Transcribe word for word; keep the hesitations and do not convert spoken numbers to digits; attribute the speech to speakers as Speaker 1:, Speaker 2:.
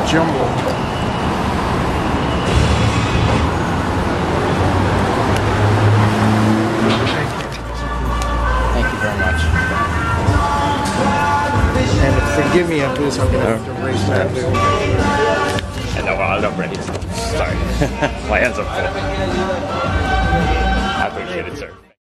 Speaker 1: jumble.
Speaker 2: Thank you very much.
Speaker 1: And forgive me after this, I'm going to have to erase that.
Speaker 2: And no, well, I'm not ready. Sorry. My hands are full. I appreciate it, sir.